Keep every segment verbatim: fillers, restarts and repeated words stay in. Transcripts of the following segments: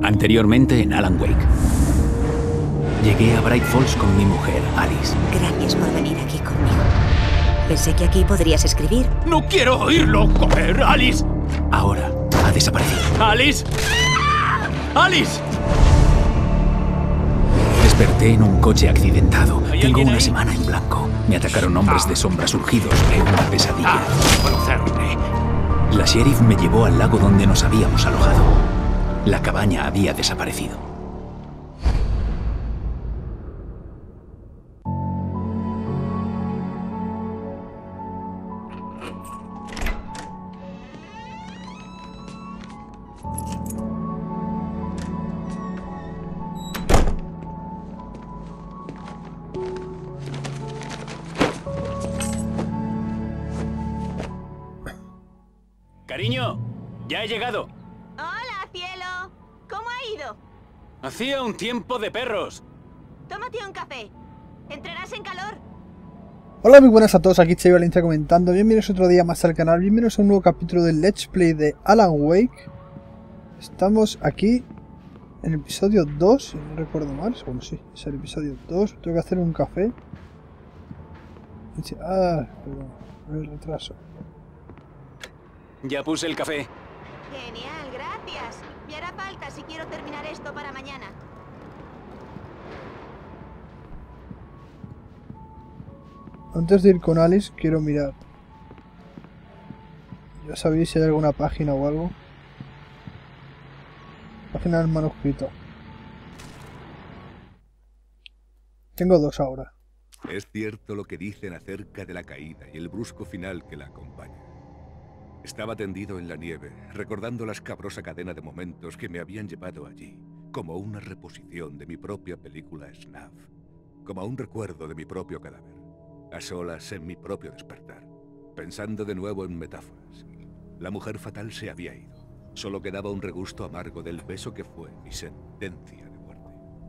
Anteriormente en Alan Wake. Llegué a Bright Falls con mi mujer, Alice. Gracias por venir aquí conmigo. Pensé que aquí podrías escribir. ¡No quiero oírlo! ¡Joder, Alice! Ahora ha desaparecido. ¡Alice! ¡Alice! Desperté en un coche accidentado. Tengo una semana en blanco. Me atacaron hombres de sombra surgidos de una pesadilla. La sheriff me llevó al lago donde nos habíamos alojado. La cabaña había desaparecido. Cariño, ya he llegado. Hola, cielo. ¿Cómo ha ido? Hacía un tiempo de perros. Tómate un café. Entrarás en calor. Hola, muy buenas a todos, aquí Xavi Valencia comentando. Bienvenidos otro día más al canal, bienvenidos a un nuevo capítulo del Let's Play de Alan Wake. Estamos aquí en el episodio dos, si no recuerdo mal. Bueno, sí, es el episodio dos. Tengo que hacer un café. Ah, perdón, el retraso. Ya puse el café. Genial, gracias. Me hará falta si quiero terminar esto para mañana. Antes de ir con Alice, quiero mirar. Ya sabéis si hay alguna página o algo. Página del manuscrito. Tengo dos ahora. Es cierto lo que dicen acerca de la caída y el brusco final que la acompaña. Estaba tendido en la nieve, recordando la escabrosa cadena de momentos que me habían llevado allí, como una reposición de mi propia película Snuff, como un recuerdo de mi propio cadáver, a solas en mi propio despertar, pensando de nuevo en metáforas. La mujer fatal se había ido, solo quedaba un regusto amargo del beso que fue mi sentencia de muerte.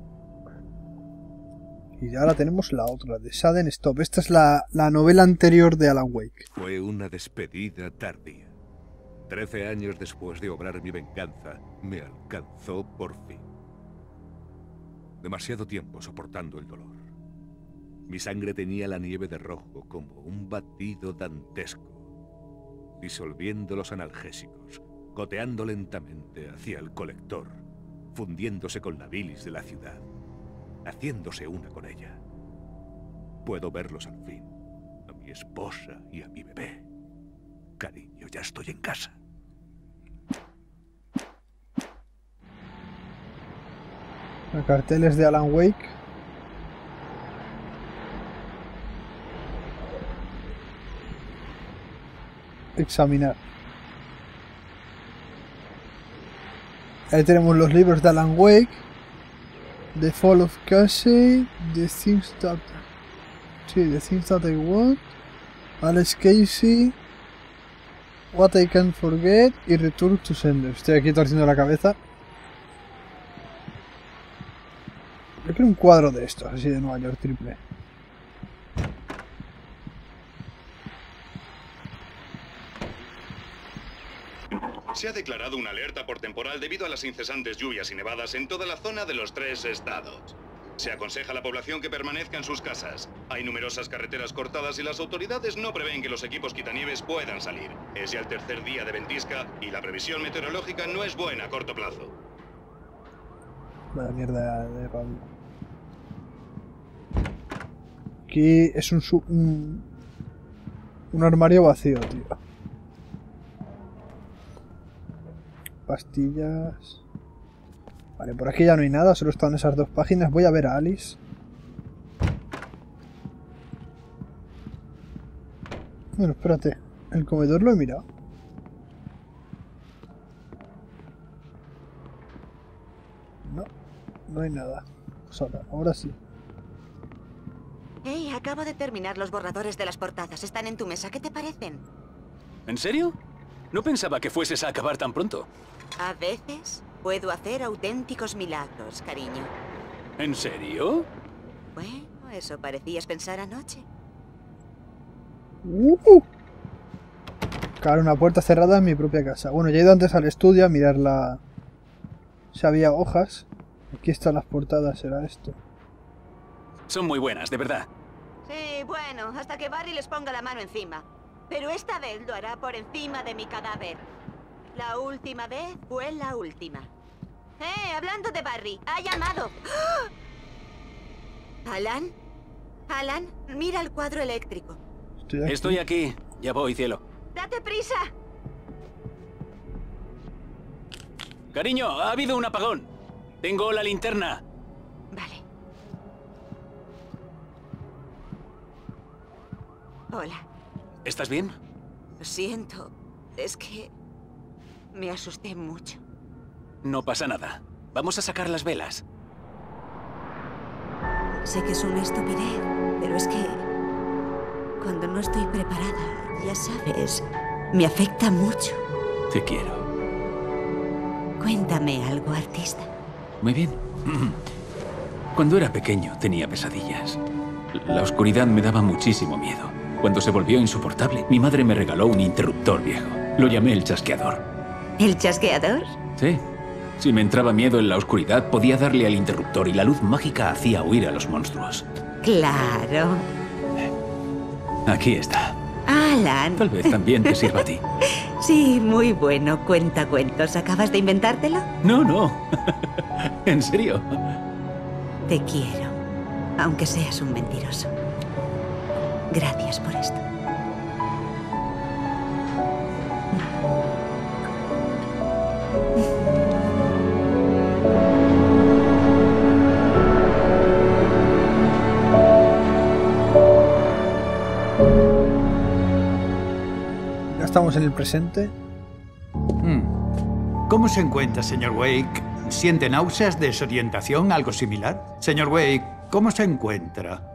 Y ahora tenemos la otra, de Sudden Stop. Esta es la, la novela anterior de Alan Wake. Fue una despedida tardía. Trece años después de obrar mi venganza, me alcanzó por fin. Demasiado tiempo soportando el dolor. Mi sangre tenía la nieve de rojo como un batido dantesco, disolviendo los analgésicos, goteando lentamente hacia el colector, fundiéndose con la bilis de la ciudad, haciéndose una con ella. Puedo verlos al fin, a mi esposa y a mi bebé. Cariño, ya estoy en casa. Los carteles de Alan Wake. Examinar. Ahí tenemos los libros de Alan Wake. The Fall of Casey. The Things That... Sí, The Things That I Want. Alex Casey. What I Can't Forget y Return to Sender. Estoy aquí torciendo la cabeza. Yo quiero un cuadro de estos, así de Nueva York triple. Se ha declarado una alerta por temporal debido a las incesantes lluvias y nevadas en toda la zona de los tres estados. Se aconseja a la población que permanezca en sus casas. Hay numerosas carreteras cortadas y las autoridades no prevén que los equipos quitanieves puedan salir. Es ya el tercer día de ventisca y la previsión meteorológica no es buena a corto plazo. Vaya mierda de radio. Aquí es un, un, un armario vacío, tío. Pastillas. Vale, por aquí ya no hay nada, solo están esas dos páginas. Voy a ver a Alice. Bueno, espérate. El comedor lo he mirado. No, no hay nada. Pues ahora, ahora sí. Hey, acabo de terminar los borradores de las portadas. Están en tu mesa. ¿Qué te parecen? ¿En serio? No pensaba que fueses a acabar tan pronto. A veces puedo hacer auténticos milagros, cariño. ¿En serio? Bueno, eso parecías pensar anoche. Uh, Claro, una puerta cerrada en mi propia casa. Bueno, ya he ido antes al estudio a mirar la, Si había hojas. Aquí están las portadas, será esto. Son muy buenas, de verdad. Sí, bueno, hasta que Barry les ponga la mano encima. Pero esta vez lo hará por encima de mi cadáver. La última vez fue la última. Eh, hablando de Barry, ha llamado. ¡Ah! ¿Alan? Alan, mira el cuadro eléctrico. Estoy aquí. Estoy aquí. Ya voy, cielo. ¡Date prisa! Cariño, ha habido un apagón. Tengo la linterna. Vale. Hola. ¿Estás bien? Lo siento. Es que... me asusté mucho. No pasa nada. Vamos a sacar las velas. Sé que es una estupidez, pero es que... cuando no estoy preparada, ya sabes, me afecta mucho. Te quiero. Cuéntame algo, artista. Muy bien. Cuando era pequeño tenía pesadillas. La oscuridad me daba muchísimo miedo. Cuando se volvió insoportable, mi madre me regaló un interruptor viejo. Lo llamé el chasqueador. ¿El chasqueador? Sí. Si me entraba miedo en la oscuridad, podía darle al interruptor y la luz mágica hacía huir a los monstruos. Claro. Aquí está. Alan. Tal vez también te sirva a ti. Sí, muy bueno. Cuenta cuentos. ¿Acabas de inventártelo? No, no. En serio. Te quiero, aunque seas un mentiroso. Gracias por esto. Ya estamos en el presente. Hmm. ¿Cómo se encuentra, señor Wake? ¿Siente náuseas, desorientación, algo similar? Señor Wake, ¿cómo se encuentra?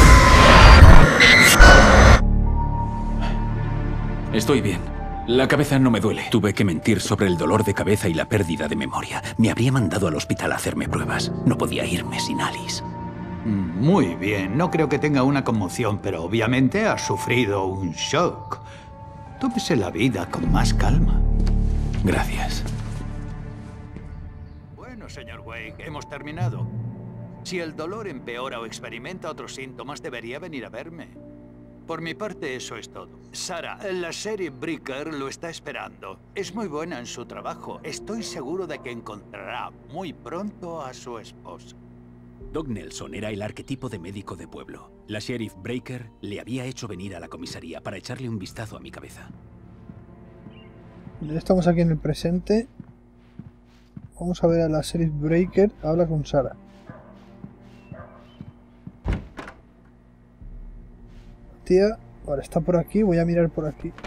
Estoy bien. La cabeza no me duele. Tuve que mentir sobre el dolor de cabeza y la pérdida de memoria. Me habría mandado al hospital a hacerme pruebas. No podía irme sin Alice. Mm, Muy bien. No creo que tenga una conmoción, pero obviamente ha sufrido un shock. Tómese la vida con más calma. Gracias. Bueno, señor Wake, hemos terminado. Si el dolor empeora o experimenta otros síntomas, debería venir a verme. Por mi parte, eso es todo. Sara, la Sheriff Breaker lo está esperando. Es muy buena en su trabajo. Estoy seguro de que encontrará muy pronto a su esposa. Doc Nelson era el arquetipo de médico de pueblo. La Sheriff Breaker le había hecho venir a la comisaría para echarle un vistazo a mi cabeza. Ya estamos aquí en el presente. Vamos a ver a la Sheriff Breaker. Habla con Sara. Tía, ahora está por aquí. Voy a mirar por aquí.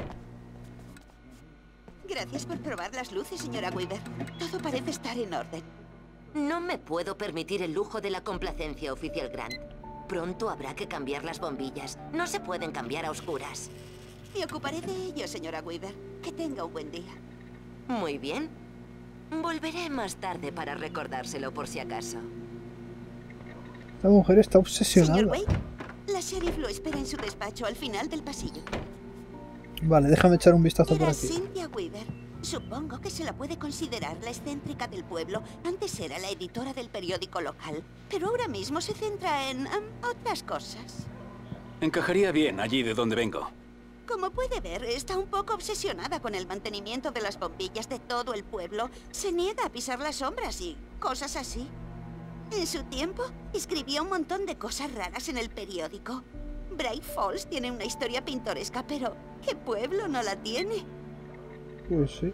Gracias por probar las luces, señora Weaver. Todo parece estar en orden. No me puedo permitir el lujo de la complacencia, oficial Grant. Pronto habrá que cambiar las bombillas. No se pueden cambiar a oscuras. Me ocuparé de ello, señora Weaver. Que tenga un buen día. Muy bien. Volveré más tarde para recordárselo por si acaso. Esta mujer está obsesionada. Señor Wake, la sheriff lo espera en su despacho al final del pasillo. Vale, déjame echar un vistazo por Era aquí. Cynthia Weaver. Supongo que se la puede considerar la excéntrica del pueblo. Antes era la editora del periódico local, pero ahora mismo se centra en um, otras cosas. Encajaría bien allí de donde vengo. Como puede ver, está un poco obsesionada con el mantenimiento de las bombillas de todo el pueblo. Se niega a pisar las sombras y cosas así. En su tiempo, escribía un montón de cosas raras en el periódico. Bright Falls tiene una historia pintoresca, pero ¿qué pueblo no la tiene? Pues sí.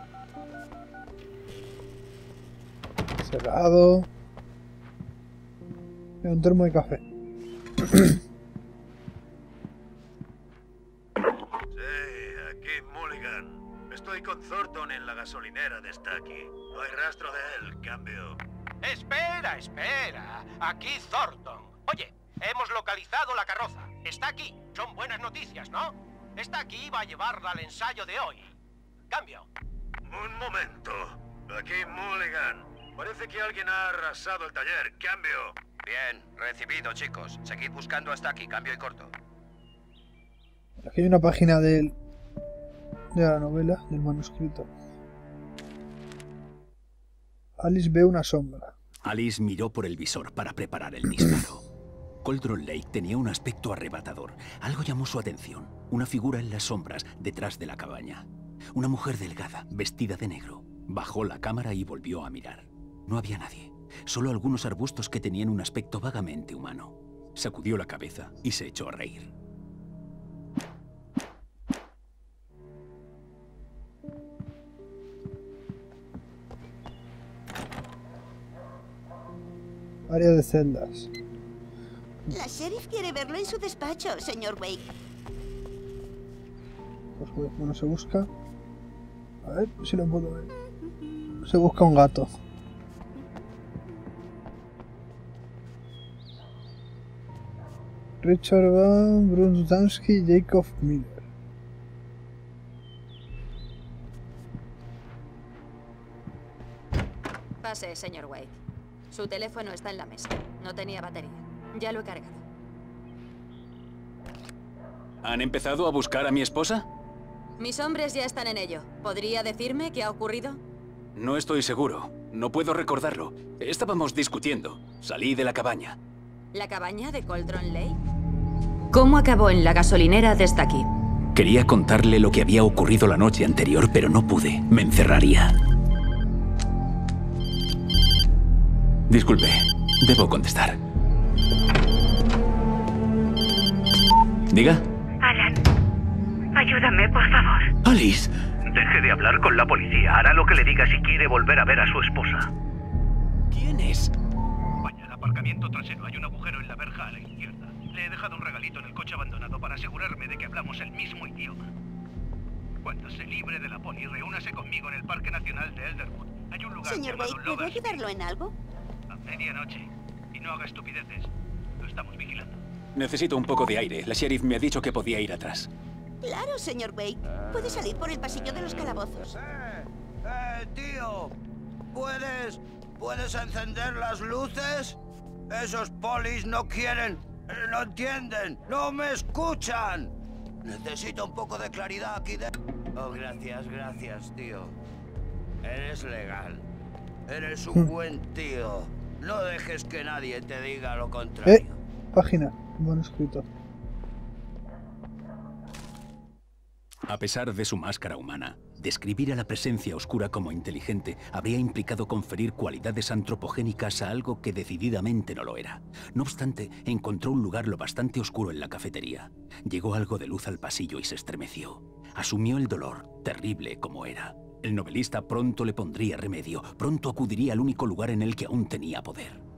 Cerrado. Y un termo de café. Estoy con Thornton en la gasolinera de Stacky. No hay rastro de él, cambio. Espera, espera. Aquí Thornton. Oye, hemos localizado la carroza. Está aquí. Son buenas noticias, ¿no? Está aquí y va a llevarla al ensayo de hoy. Cambio. Un momento. Aquí Mulligan. Parece que alguien ha arrasado el taller. Cambio. Bien, recibido, chicos. Seguid buscando hasta aquí. Cambio y corto. Aquí hay una página del... de la novela, del manuscrito. Alice ve una sombra. Alice miró por el visor para preparar el disparo. Cauldron Lake tenía un aspecto arrebatador. Algo llamó su atención. Una figura en las sombras detrás de la cabaña. Una mujer delgada, vestida de negro. Bajó la cámara y volvió a mirar. No había nadie. Solo algunos arbustos que tenían un aspecto vagamente humano. Sacudió la cabeza y se echó a reír. Área de celdas. La sheriff quiere verlo en su despacho, señor Wake. Pues bueno, se busca. A ver si lo puedo ver. Se busca un gato. Richard Van Brunstansky, Jacob Miller. Pase, señor Wake. Su teléfono está en la mesa. No tenía batería. Ya lo he cargado. ¿Han empezado a buscar a mi esposa? Mis hombres ya están en ello. ¿Podría decirme qué ha ocurrido? No estoy seguro. No puedo recordarlo. Estábamos discutiendo. Salí de la cabaña. ¿La cabaña de Cauldron Lake? ¿Cómo acabó en la gasolinera desde aquí? Quería contarle lo que había ocurrido la noche anterior, pero no pude. Me encerraría. Disculpe, debo contestar. ¿Diga? Alan, ayúdame, por favor. Alice. Deje de hablar con la policía. Hará lo que le diga si quiere volver a ver a su esposa. ¿Quién es? Vaya al aparcamiento trasero. Hay un agujero en la verja a la izquierda. Le he dejado un regalito en el coche abandonado para asegurarme de que hablamos el mismo idioma. Cuando se libre de la poli, reúnase conmigo en el Parque Nacional de Elderwood. Hay un lugar Señor llamado Wake, ¿puedo Lovers ayudarlo en algo? a medianoche. Y no haga estupideces. Lo estamos vigilando. Necesito un poco de aire. La sheriff me ha dicho que podía ir atrás. Claro, señor Wake. Puede salir por el pasillo de los calabozos. ¡Eh! ¡Eh, tío! ¿Puedes... ¿Puedes encender las luces? Esos polis no quieren... No entienden. ¡No me escuchan! Necesito un poco de claridad aquí de... Oh, gracias, gracias, tío. Eres legal. Eres un buen tío. No dejes que nadie te diga lo contrario. Eh, página. Bueno escrito. A pesar de su máscara humana, describir a la presencia oscura como inteligente habría implicado conferir cualidades antropogénicas a algo que decididamente no lo era. No obstante, encontró un lugar lo bastante oscuro en la cafetería. Llegó algo de luz al pasillo y se estremeció. Asumió el dolor, terrible como era. El novelista pronto le pondría remedio, pronto acudiría al único lugar en el que aún tenía poder.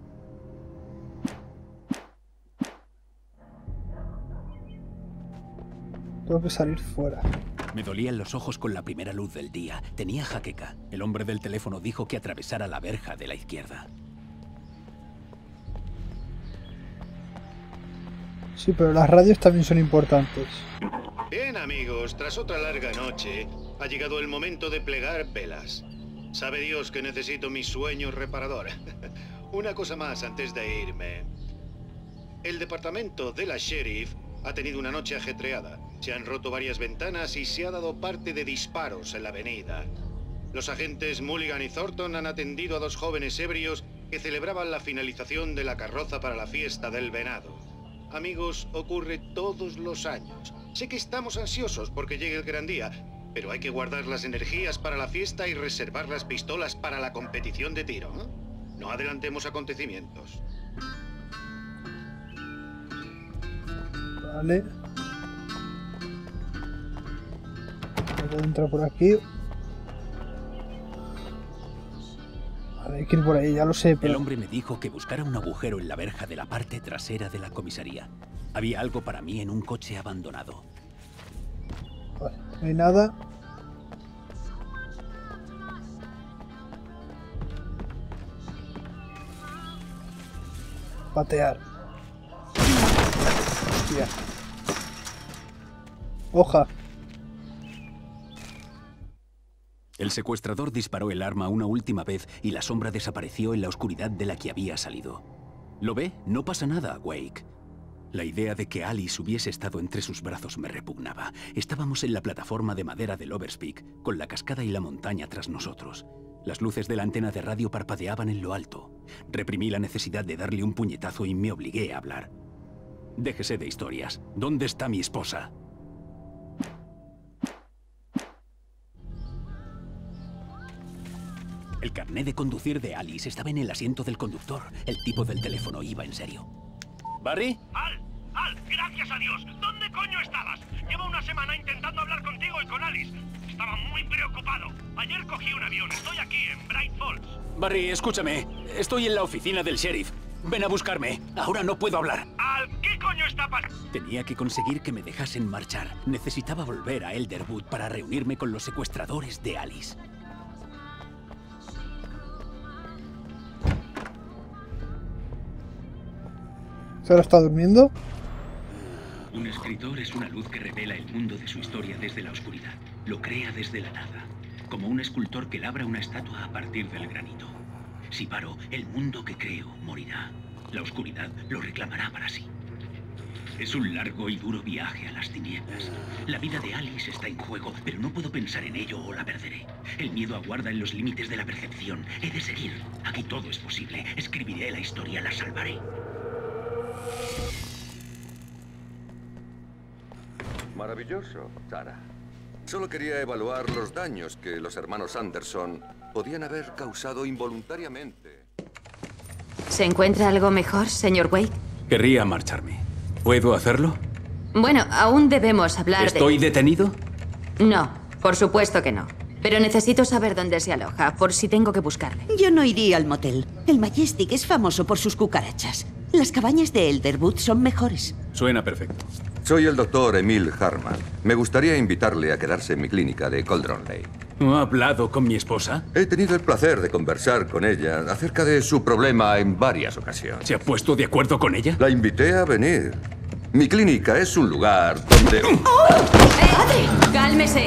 Tengo que salir fuera. Me dolían los ojos con la primera luz del día. Tenía jaqueca. El hombre del teléfono dijo que atravesara la verja de la izquierda. Sí, pero las radios también son importantes. Bien, amigos, tras otra larga noche, ha llegado el momento de plegar velas. Sabe Dios que necesito mi sueño reparador. Una cosa más antes de irme. El departamento de la sheriff ha tenido una noche ajetreada. Se han roto varias ventanas y se ha dado parte de disparos en la avenida. Los agentes Mulligan y Thornton han atendido a dos jóvenes ebrios que celebraban la finalización de la carroza para la fiesta del venado. Amigos, ocurre todos los años. Sé que estamos ansiosos porque llegue el gran día, pero hay que guardar las energías para la fiesta y reservar las pistolas para la competición de tiro, ¿eh? No adelantemos acontecimientos. Vale. Voy a entrar por aquí. Vale, hay que ir por ahí, ya lo sé, pero... El hombre me dijo que buscara un agujero en la verja de la parte trasera de la comisaría. Había algo para mí en un coche abandonado. Vale, no hay nada. Patear. Hostia. Hoja. El secuestrador disparó el arma una última vez y la sombra desapareció en la oscuridad de la que había salido. ¿Lo ve? No pasa nada, Wake. La idea de que Alice hubiese estado entre sus brazos me repugnaba. Estábamos en la plataforma de madera del Overspeak, con la cascada y la montaña tras nosotros. Las luces de la antena de radio parpadeaban en lo alto. Reprimí la necesidad de darle un puñetazo y me obligué a hablar. Déjese de historias. ¿Dónde está mi esposa? El carné de conducir de Alice estaba en el asiento del conductor. El tipo del teléfono iba en serio. ¿Barry? ¡Al! ¡Al! ¡Gracias a Dios! ¿Dónde coño estabas? Llevo una semana intentando hablar contigo y con Alice. Estaba muy preocupado. Ayer cogí un avión. Estoy aquí, en Bright Falls. Barry, escúchame. Estoy en la oficina del sheriff. Ven a buscarme. Ahora no puedo hablar. ¡Al! ¿Qué coño está pasando? Tenía que conseguir que me dejasen marchar. Necesitaba volver a Elderwood para reunirme con los secuestradores de Alice. ¿Sara está durmiendo? Un escritor es una luz que revela el mundo de su historia desde la oscuridad. Lo crea desde la nada. Como un escultor que labra una estatua a partir del granito. Si paro, el mundo que creo morirá. La oscuridad lo reclamará para sí. Es un largo y duro viaje a las tinieblas. La vida de Alice está en juego, pero no puedo pensar en ello o la perderé. El miedo aguarda en los límites de la percepción. He de seguir. Aquí todo es posible. Escribiré la historia, la salvaré. Maravilloso, Sara. Solo quería evaluar los daños que los hermanos Anderson podían haber causado involuntariamente. ¿Se encuentra algo mejor, señor Wake? Querría marcharme. ¿Puedo hacerlo? Bueno, aún debemos hablar de... ¿Estoy detenido? No, por supuesto que no. Pero necesito saber dónde se aloja, por si tengo que buscarle. Yo no iría al motel. El Majestic es famoso por sus cucarachas. Las cabañas de Elderwood son mejores. Suena perfecto. Soy el doctor Emil Harman. Me gustaría invitarle a quedarse en mi clínica de Cauldron Lake. ¿No ha hablado con mi esposa? He tenido el placer de conversar con ella acerca de su problema en varias ocasiones. ¿Se ha puesto de acuerdo con ella? La invité a venir. Mi clínica es un lugar donde... ¡Oh! ¡Eh! ¡Cálmese!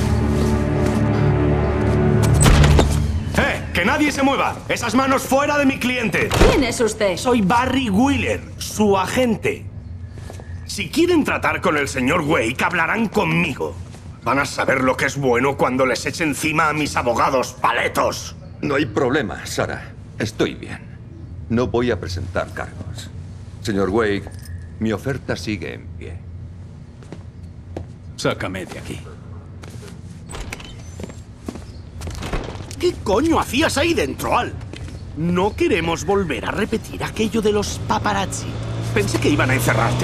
¡Eh! ¡Que nadie se mueva! ¡Esas manos fuera de mi cliente! ¿Quién es usted? Soy Barry Wheeler, su agente. Si quieren tratar con el señor Wake, hablarán conmigo. Van a saber lo que es bueno cuando les eche encima a mis abogados paletos. No hay problema, Sara. Estoy bien. No voy a presentar cargos. Señor Wake, mi oferta sigue en pie. Sácame de aquí. ¿Qué coño hacías ahí dentro, Al? No queremos volver a repetir aquello de los paparazzi. Pensé que iban a encerrarte.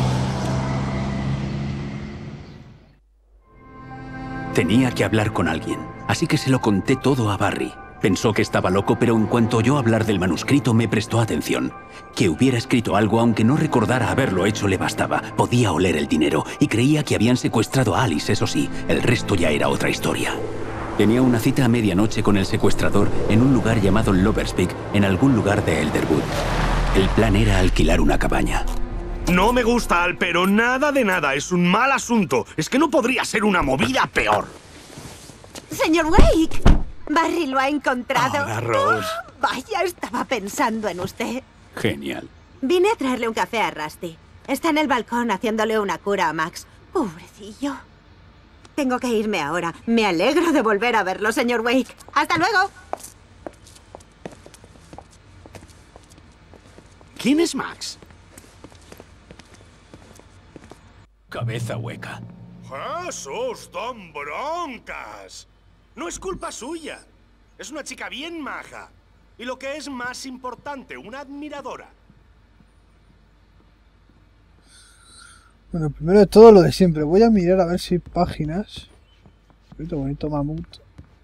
Tenía que hablar con alguien, así que se lo conté todo a Barry. Pensó que estaba loco, pero en cuanto oyó hablar del manuscrito me prestó atención. Que hubiera escrito algo, aunque no recordara haberlo hecho, le bastaba. Podía oler el dinero y creía que habían secuestrado a Alice, eso sí. El resto ya era otra historia. Tenía una cita a medianoche con el secuestrador en un lugar llamado Lover's Peak, en algún lugar de Elderwood. El plan era alquilar una cabaña. No me gusta, Al, pero nada de nada. Es un mal asunto. Es que no podría ser una movida peor. Señor Wake, Barry lo ha encontrado. Hola, Rose. Oh, vaya, estaba pensando en usted. Genial. Vine a traerle un café a Rusty. Está en el balcón haciéndole una cura a Max. Pobrecillo. Tengo que irme ahora. Me alegro de volver a verlo, señor Wake. ¡Hasta luego! ¿Quién es Max? Cabeza hueca. ¡Jesús, don broncas! No es culpa suya. Es una chica bien maja. Y lo que es más importante, una admiradora. Bueno, primero de todo lo de siempre. Voy a mirar a ver si hay páginas. Bonito, bonito mamut.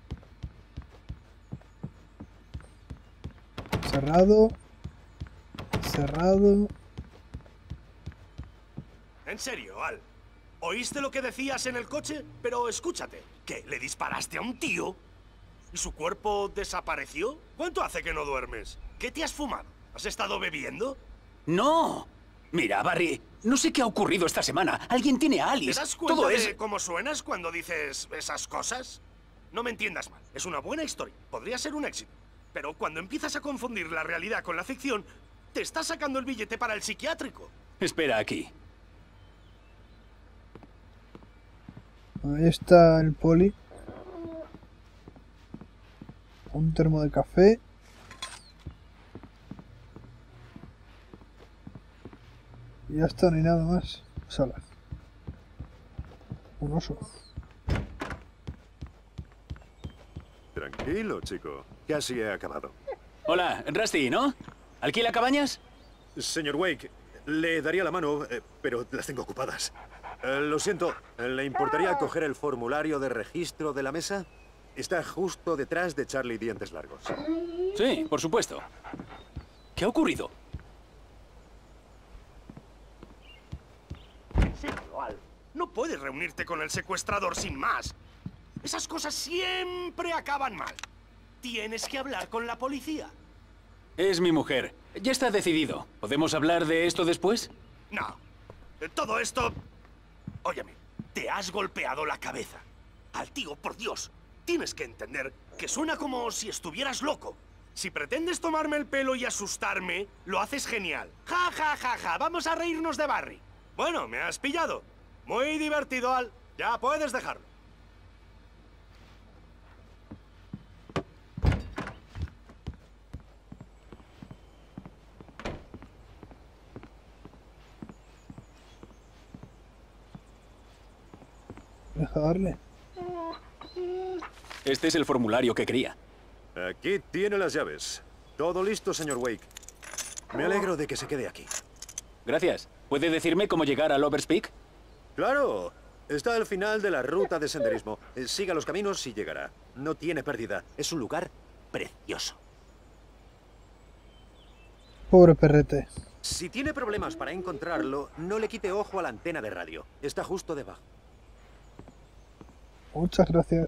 Cerrado. Cerrado. En serio, Al. ¿Oíste lo que decías en el coche? Pero escúchate. ¿Qué? ¿Le disparaste a un tío? ¿Y su cuerpo desapareció? ¿Cuánto hace que no duermes? ¿Qué te has fumado? ¿Has estado bebiendo? ¡No! Mira, Barry, no sé qué ha ocurrido esta semana. Alguien tiene a Alice. ¿Te das cuenta Todo de es... cómo suenas cuando dices esas cosas? No me entiendas mal. Es una buena historia. Podría ser un éxito. Pero cuando empiezas a confundir la realidad con la ficción, te estás sacando el billete para el psiquiátrico. Espera aquí. Ahí está el poli. Un termo de café. Y ya está, no hay nada más. Sala. Un oso. Tranquilo, chico. Casi he acabado. Hola, Rusty, ¿no? ¿Alquila cabañas? Señor Wake, le daría la mano, eh, pero las tengo ocupadas. Eh, lo siento, ¿le importaría coger el formulario de registro de la mesa? Está justo detrás de Charlie Dientes Largos. Sí, por supuesto. ¿Qué ha ocurrido? En serio, Al. No puedes reunirte con el secuestrador sin más. Esas cosas siempre acaban mal. Tienes que hablar con la policía. Es mi mujer. Ya está decidido. ¿Podemos hablar de esto después? No. Todo esto... Óyeme, te has golpeado la cabeza. Al tío, por Dios. Tienes que entender que suena como si estuvieras loco. Si pretendes tomarme el pelo y asustarme, lo haces genial. Ja, ja, ja, ja. Vamos a reírnos de Barry. Bueno, me has pillado. Muy divertido, Al. Ya puedes dejarlo. Deja darle. Este es el formulario que quería. Aquí tiene las llaves. Todo listo, señor Wake. Me alegro de que se quede aquí. Gracias. ¿Puede decirme cómo llegar a Lover's Peak? ¡Claro! Está al final de la ruta de senderismo. Eh, Siga los caminos y llegará. No tiene pérdida. Es un lugar precioso. Pobre perrete. Si tiene problemas para encontrarlo, no le quite ojo a la antena de radio. Está justo debajo. Muchas gracias.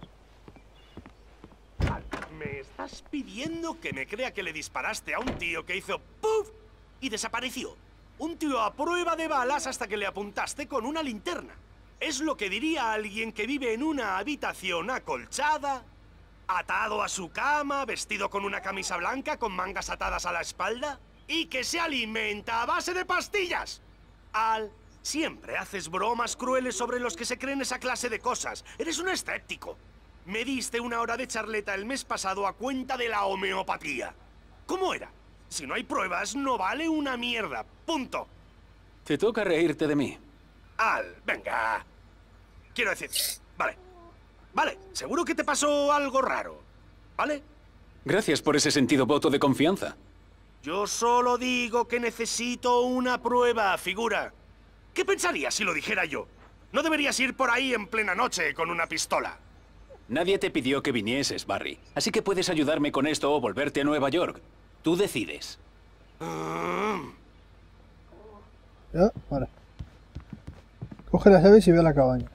¿Me estás pidiendo que me crea que le disparaste a un tío que hizo ¡puf! Y desapareció? Un tío a prueba de balas hasta que le apuntaste con una linterna. Es lo que diría alguien que vive en una habitación acolchada, atado a su cama, vestido con una camisa blanca con mangas atadas a la espalda y que se alimenta a base de pastillas. Al, siempre haces bromas crueles sobre los que se creen esa clase de cosas. Eres un escéptico. Me diste una hora de charleta el mes pasado a cuenta de la homeopatía. ¿Cómo era? Si no hay pruebas, no vale una mierda. Punto. Te toca reírte de mí. Al, venga. Quiero decir, vale. Vale, seguro que te pasó algo raro. ¿Vale? Gracias por ese sentido voto de confianza. Yo solo digo que necesito una prueba, figura. ¿Qué pensarías si lo dijera yo? No deberías ir por ahí en plena noche con una pistola. Nadie te pidió que vinieses, Barry. Así que puedes ayudarme con esto o volverte a Nueva York. Tú decides. Ya, vale. Coge las llaves y ve a la cabaña.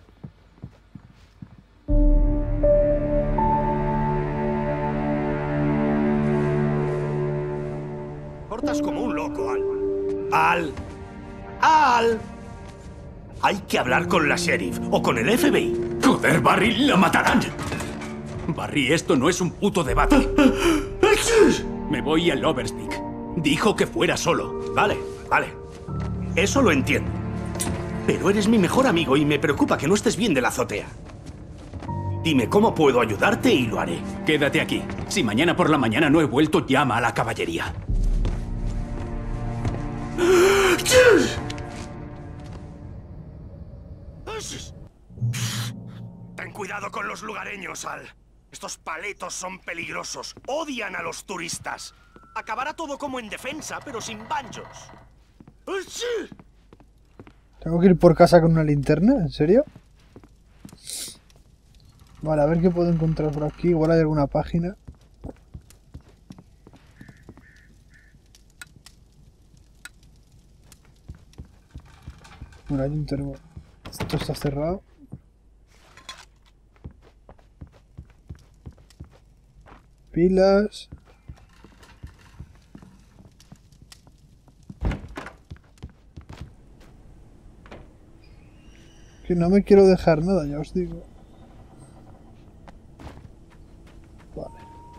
Cortas como un loco, Al. Al. Al. Hay que hablar con la sheriff o con el F B I. ¡Joder, Barry! ¡La matarán! Barry, esto no es un puto debate. Me voy a Lover's Peak. Dijo que fuera solo. Vale, vale. Eso lo entiendo. Pero eres mi mejor amigo y me preocupa que no estés bien de la azotea. Dime cómo puedo ayudarte y lo haré. Quédate aquí. Si mañana por la mañana no he vuelto, llama a la caballería. Ten cuidado con los lugareños, Al. Estos paletos son peligrosos. Odian a los turistas. Acabará todo como en Defensa, pero sin banjos. ¿Tengo que ir por casa con una linterna? ¿En serio? Vale, a ver qué puedo encontrar por aquí. Igual hay alguna página. Bueno, hay un termo. Esto está cerrado. Pilas. Que no me quiero dejar nada, ya os digo. Vale.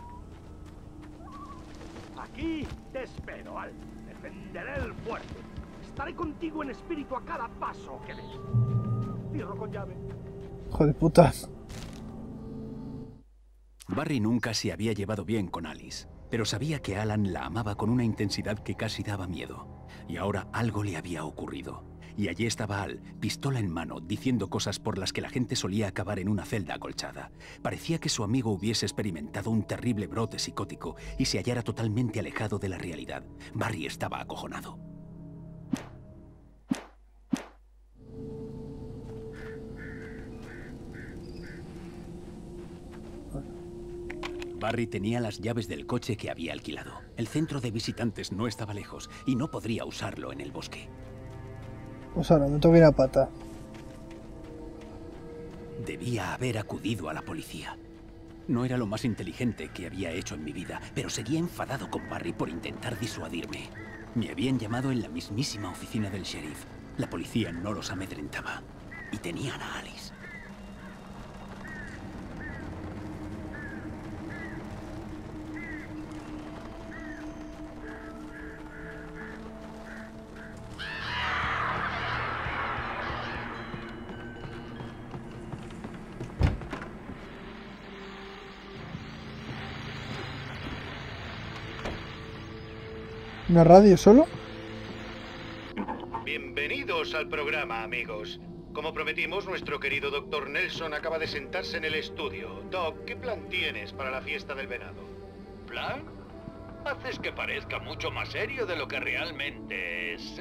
Aquí te espero, Al. Defenderé el fuerte. Estaré contigo en espíritu a cada paso que des. Cierro con llave. Hijo de puta. Barry nunca se había llevado bien con Alice, pero sabía que Alan la amaba con una intensidad que casi daba miedo. Y ahora algo le había ocurrido. Y allí estaba Al, pistola en mano, diciendo cosas por las que la gente solía acabar en una celda acolchada. Parecía que su amigo hubiese experimentado un terrible brote psicótico y se hallara totalmente alejado de la realidad. Barry estaba acojonado. Barry tenía las llaves del coche que había alquilado. El centro de visitantes no estaba lejos y no podría usarlo en el bosque. Pues ahora me toca ir a pata. Debía haber acudido a la policía. No era lo más inteligente que había hecho en mi vida, pero seguía enfadado con Barry por intentar disuadirme. Me habían llamado en la mismísima oficina del sheriff. La policía no los amedrentaba. Y tenían a Alice. ¿Una radio solo? Bienvenidos al programa, amigos. Como prometimos, nuestro querido doctor Nelson acaba de sentarse en el estudio. Doc, ¿qué plan tienes para la fiesta del venado? ¿Plan? Haces que parezca mucho más serio de lo que realmente es.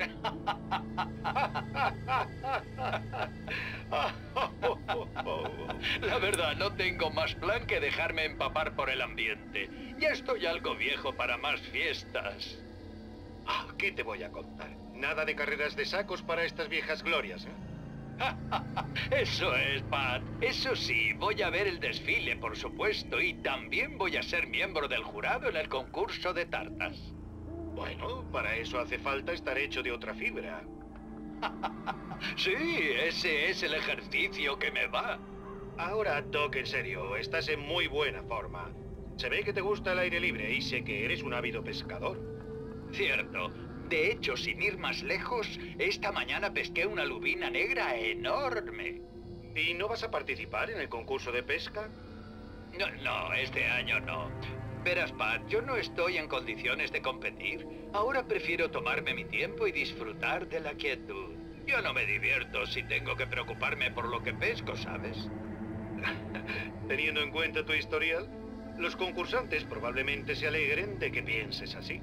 La verdad, no tengo más plan que dejarme empapar por el ambiente. Ya estoy algo viejo para más fiestas. Ah, ¿qué te voy a contar? Nada de carreras de sacos para estas viejas glorias, ¿eh? Eso es, Pat. Eso sí, voy a ver el desfile, por supuesto, y también voy a ser miembro del jurado en el concurso de tartas. Bueno, para eso hace falta estar hecho de otra fibra. Sí, ese es el ejercicio que me va. Ahora, Doc, en serio, estás en muy buena forma. Se ve que te gusta el aire libre y sé que eres un ávido pescador. Cierto. De hecho, sin ir más lejos, esta mañana pesqué una lubina negra enorme. ¿Y no vas a participar en el concurso de pesca? No, no, este año no. Verás, Pat, yo no estoy en condiciones de competir. Ahora prefiero tomarme mi tiempo y disfrutar de la quietud. Yo no me divierto si tengo que preocuparme por lo que pesco, ¿sabes? Teniendo en cuenta tu historial, los concursantes probablemente se alegren de que pienses así.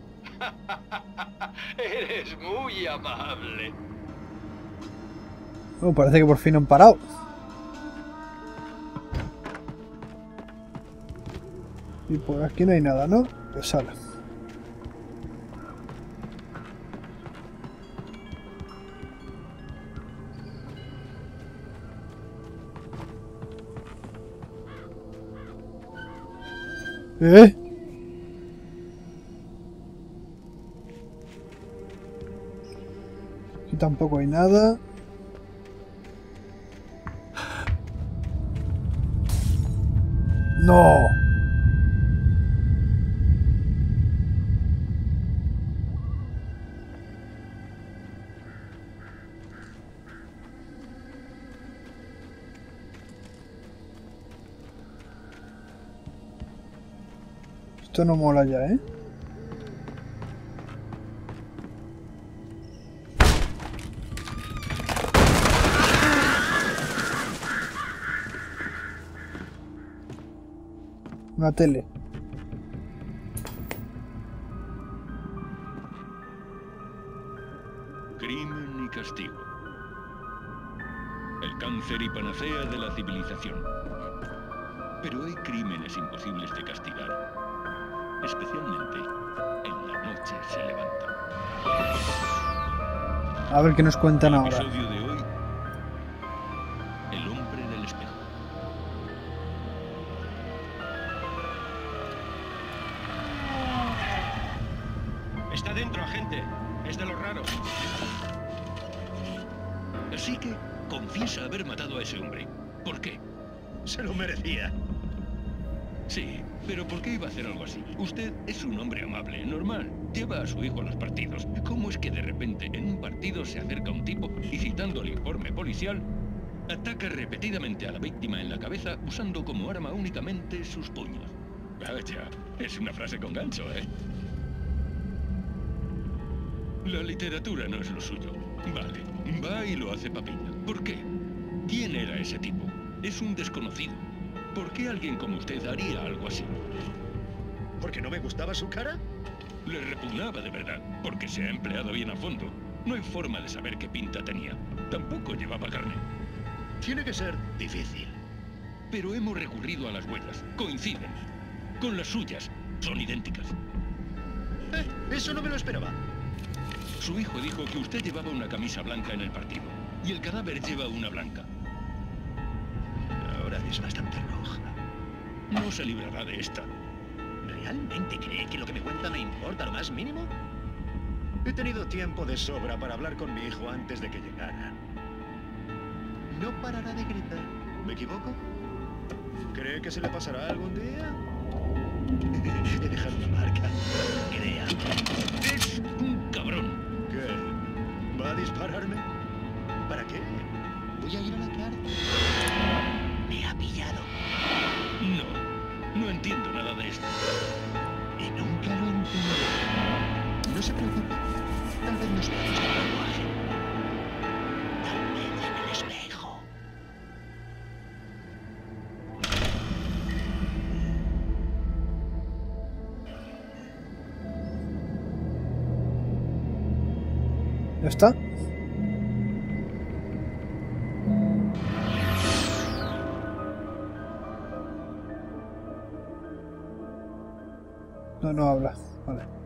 Eres muy amable. Oh, parece que por fin han parado. Y por aquí no hay nada, ¿no? Pues sale. ¿Eh? Aquí tampoco hay nada. ¡No! Esto no mola ya, ¿eh? Una tele. Crimen y castigo. El cáncer y panacea de la civilización. Pero hay crímenes imposibles de castigar. Especialmente en la noche se levantan. A ver qué nos cuentan El ahora. episodio de hoy. El hombre del espejo. Está dentro, agente. Es de los raros. Así que confiesa haber matado a ese hombre. ¿Por qué? Se lo merecía. Sí, pero ¿por qué iba a hacer algo así? Usted es un hombre amable, normal. Lleva a su hijo a los partidos. ¿Cómo es que de repente en un partido se acerca un tipo y citando el informe policial Ataca repetidamente a la víctima en la cabeza usando como arma únicamente sus puños. Vaya, es una frase con gancho, ¿eh? La literatura no es lo suyo. Vale, va y lo hace papilla. ¿Por qué? ¿Quién era ese tipo? Es un desconocido. ¿Por qué alguien como usted haría algo así? ¿Porque no me gustaba su cara? Le repugnaba de verdad, porque se ha empleado bien a fondo. No hay forma de saber qué pinta tenía. Tampoco llevaba carne. Tiene que ser difícil. Pero hemos recurrido a las huellas. Coinciden. Con las suyas. Son idénticas. Eh, eso no me lo esperaba. Su hijo dijo que usted llevaba una camisa blanca en el partido. Y el cadáver lleva una blanca. Ahora es bastante roja. No se librará de esta. ¿Realmente cree que lo que me cuenta me importa lo más mínimo? He tenido tiempo de sobra para hablar con mi hijo antes de que llegara. No parará de gritar. ¿Me equivoco? ¿Cree que se le pasará algún día? He dejado una marca. Crea. Es un cabrón. ¿Qué? ¿Va a dispararme? ¿Para qué? Voy a ir a la cárcel. Me ha pillado. No, no entiendo nada de esto. Y nunca lo entenderé. No se preocupe. Tal vez nos veamos en el lenguaje. Tal vez en el espejo. ¿Ya está? No, no habla. Vale.